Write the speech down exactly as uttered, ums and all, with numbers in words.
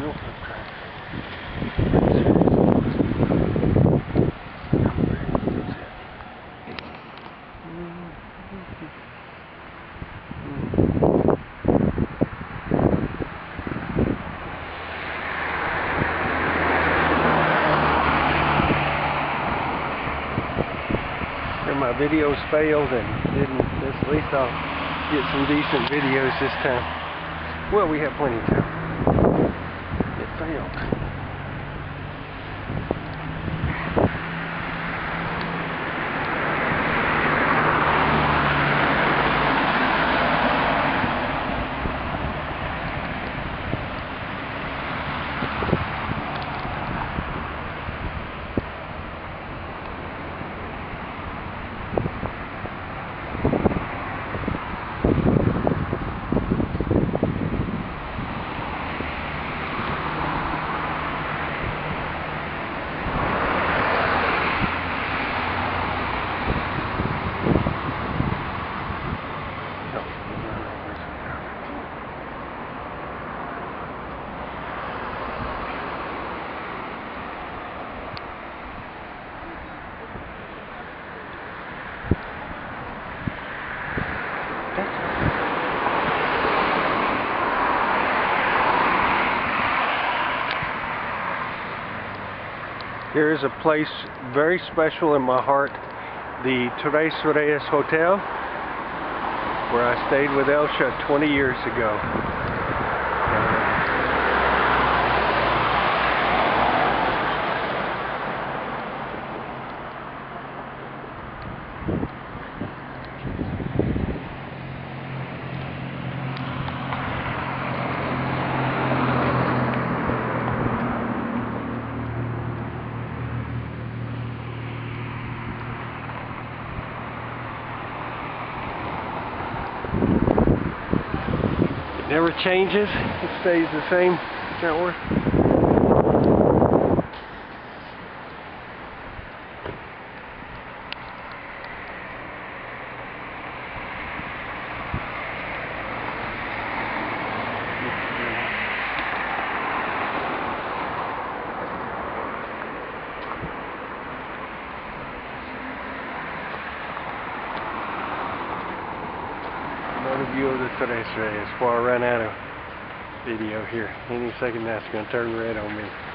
My videos failed and didn't, at least I'll get some decent videos this time. Well, we have plenty of time. It failed. Here is a place very special in my heart, the Tres Reyes Hotel, where I stayed with Elsa twenty years ago. Never changes, it stays the same. Can't work. Another view of the Tres Reyes before I run out of video here. Any second now it's going to turn red on me.